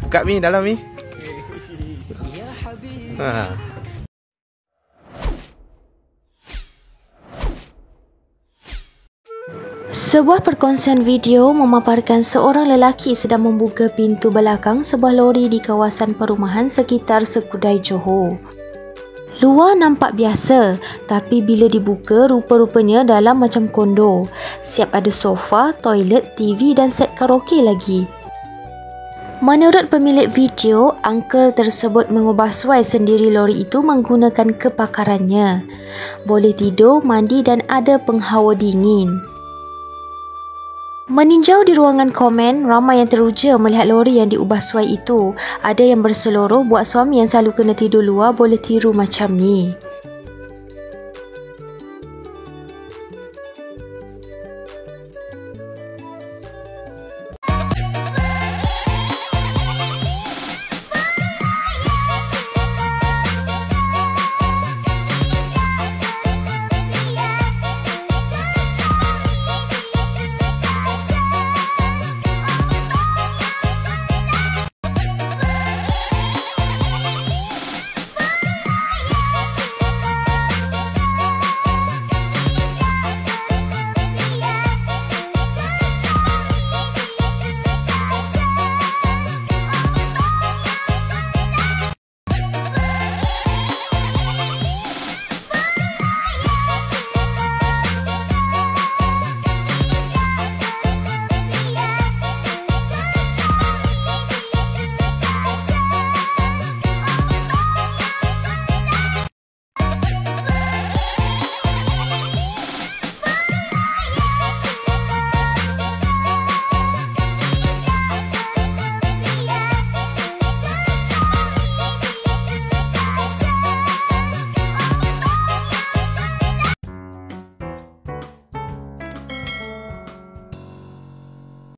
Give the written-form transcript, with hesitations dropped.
Buka Mi, dalam Mi. Ha. Sebuah perkongsian video memaparkan seorang lelaki sedang membuka pintu belakang sebuah lori di kawasan perumahan sekitar Sekudai, Johor. Luar nampak biasa, tapi bila dibuka rupa-rupanya dalam macam kondo. Siap ada sofa, toilet, TV dan set karaoke lagi. Menurut pemilik video, uncle tersebut mengubah suai sendiri lori itu menggunakan kepakarannya. Boleh tidur, mandi dan ada penghawa dingin. Meninjau di ruangan komen, ramai yang teruja melihat lori yang diubah suai itu. Ada yang berseluruh buat suami yang selalu kena tidur luar boleh tiru macam ni.